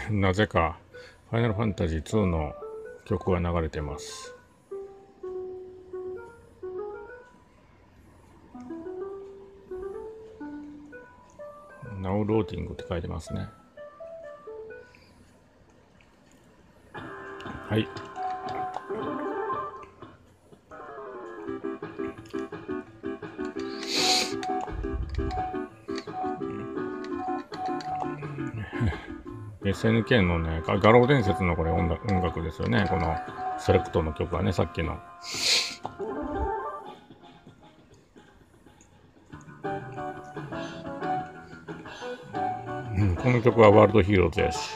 なぜかファイナルファンタジー2の曲が流れてます。Now loading って書いてますね。はい。SNK のね、画廊伝説のこれ音楽ですよね。このセレクトの曲はね、さっきの。この曲はワールドヒーローズやし。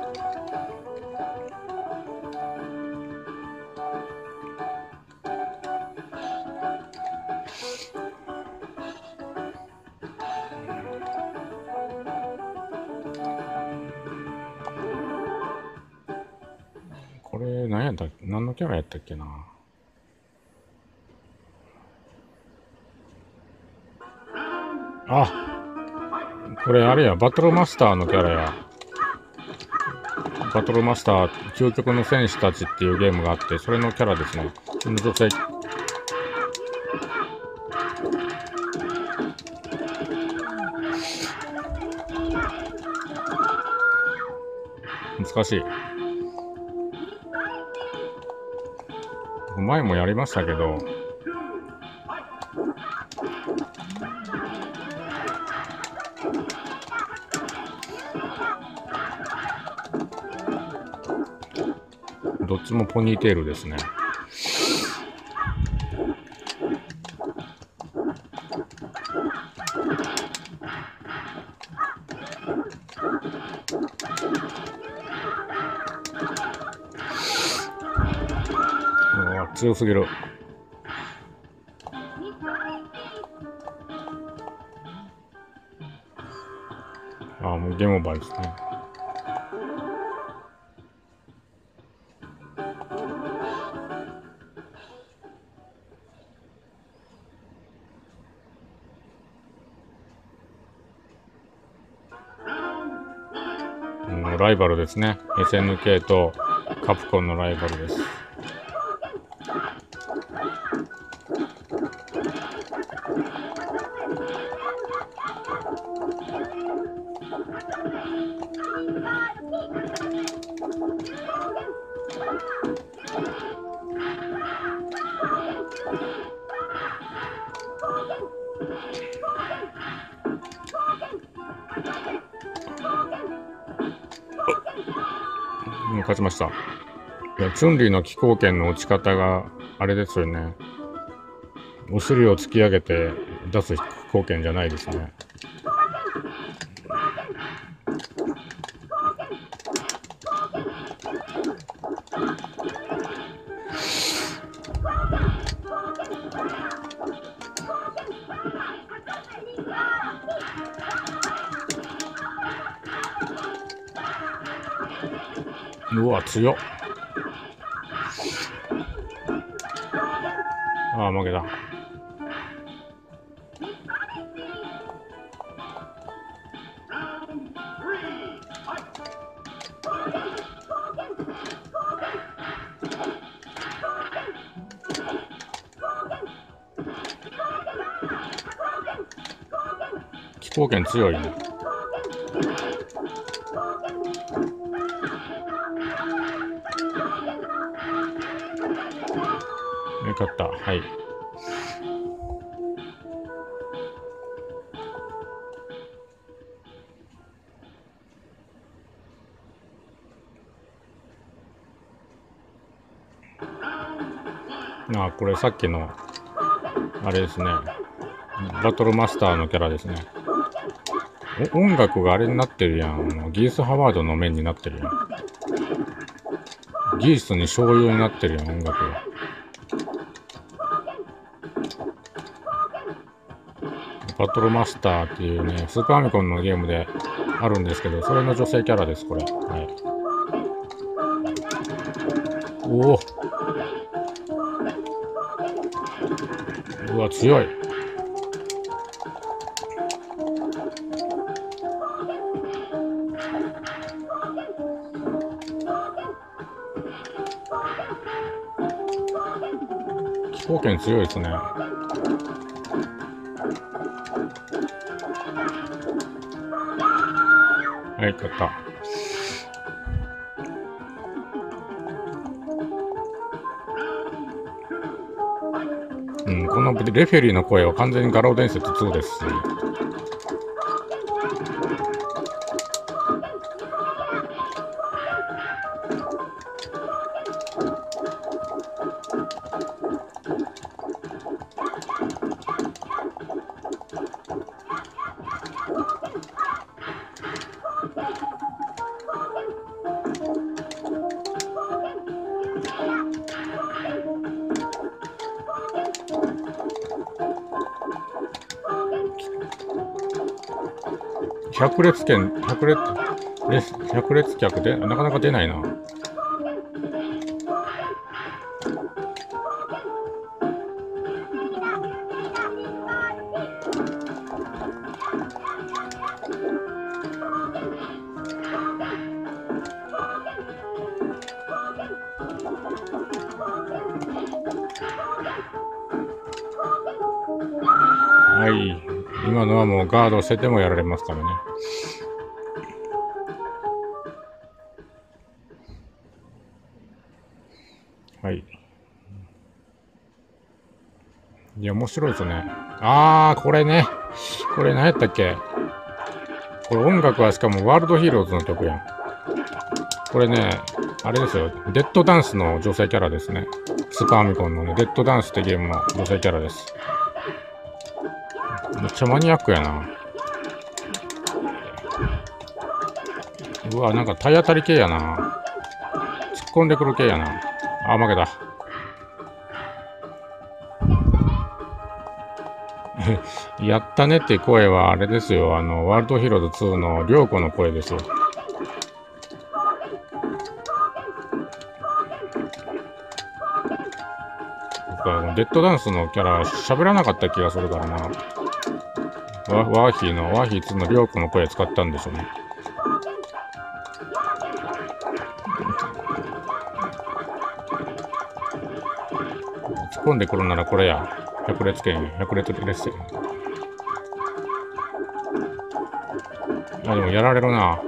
これ何のキャラやったっけな。あ、これあれや、バトルマスターのキャラや。バトルマスター、究極の戦士たちっていうゲームがあって、それのキャラですね。女性。難しい。前もやりましたけど、どっちもポニーテールですね。強すぎる。もうゲームオーバーですね。ライバルですね。SNK とカプコンのライバルです。勝ちました。いや、チュンリーの気候圏の落ち方があれですよね。お尻を突き上げて出す気候圏じゃないですね。うわ、強っ。負けた。気候圏強いね。勝った。はい。これさっきのあれですね。バトルマスターのキャラですね。音楽があれになってるやん。ギース・ハワードの面になってるやん。ギースに醤油になってるやん、音楽が。バトルマスターっていうね、スーパーファミコンのゲームであるんですけど、それの女性キャラです、これ。はい。おお。うわ、強い。 飛行剣強いですね。はい、勝った。このレフェリーの声は完全に画廊伝説2ですし。百列客でなかなか出ないな。はい。今のはもうガードしててもやられますからね。はい。いや、面白いですね。これね。これ何やったっけ？これ音楽はしかもワールドヒーローズの曲やん。これね、あれですよ。デッドダンスの女性キャラですね。スーパーファミコンのね、デッドダンスってゲームの女性キャラです。めっちゃマニアックやな。うわ、なんか体当たり系やな。突っ込んでくる系やな。負けた。やったねって声はあれですよ。ワールドヒーローズ2のリョウコの声ですよ。デッドダンスのキャラ喋らなかった気がするからな。ワーヒー2のリョウコの声使ったんでしょうね。突っ込んでくるならこれや。百列列戦。でもやられるな。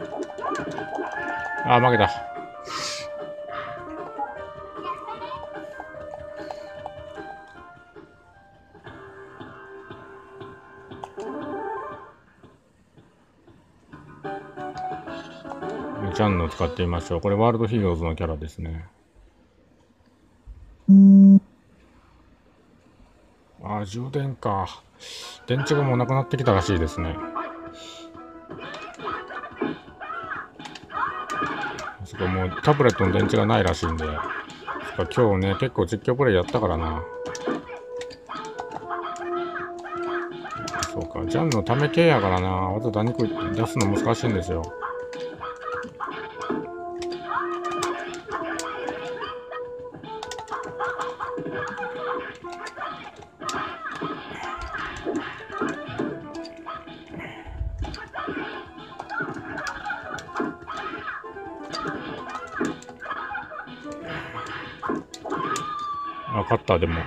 負けた。ジャンヌを使ってみましょう。これワールドヒーローズのキャラですね。充電か。電池がもうなくなってきたらしいですね。そこもうタブレットの電池がないらしいんで。今日ね、結構実況プレイやったからな。そうか、ジャンのため系やからな。わざと肉出すの難しいんですよ。勝った、でも。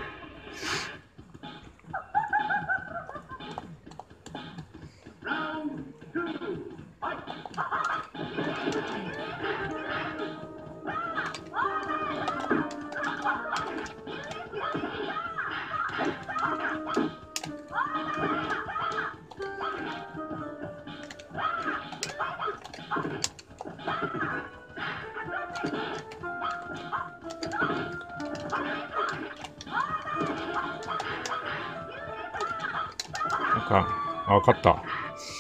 勝った。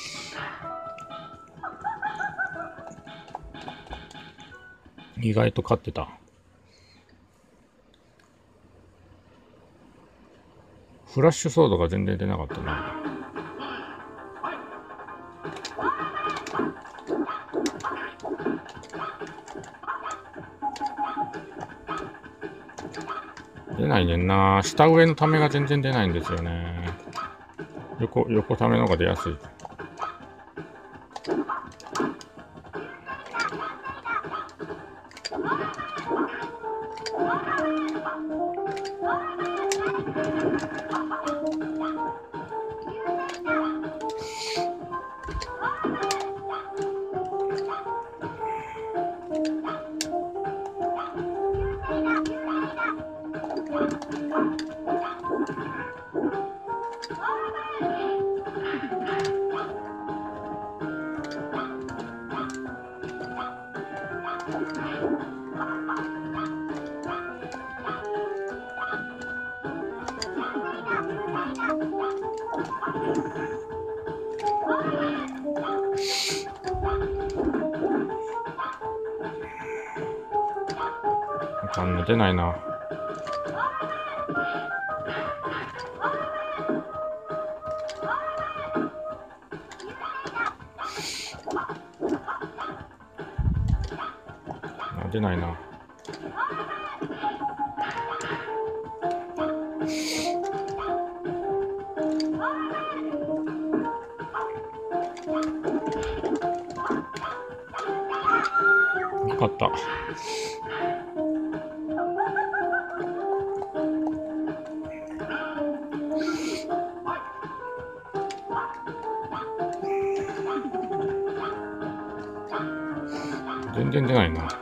意外と勝ってた。フラッシュソードが全然出なかったな。出ないねんな。下上のためが全然出ないんですよね。横ための方が出やすい。 あかんね、出ないな。出ないな。よかった。全然出ないな。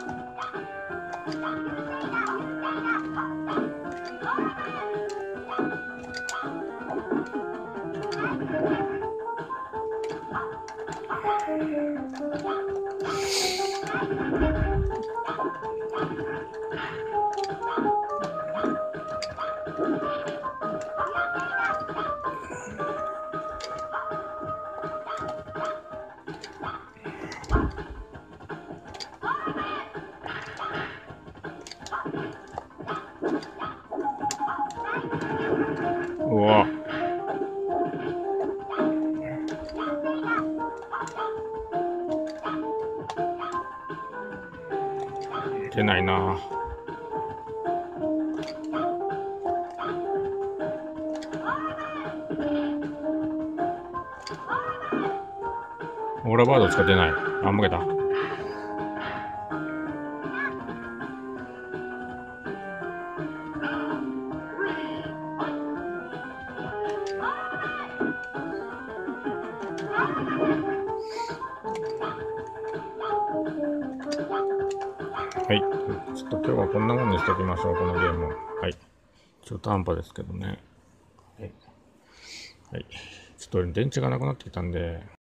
うわ。出ないな。オーラバードしか出ない。あ、負けた。はい。ちょっと今日はこんなもんにしておきましょう、このゲーム。はい。中途半端ですけどね。はい。はい。ちょっと電池がなくなってきたんで、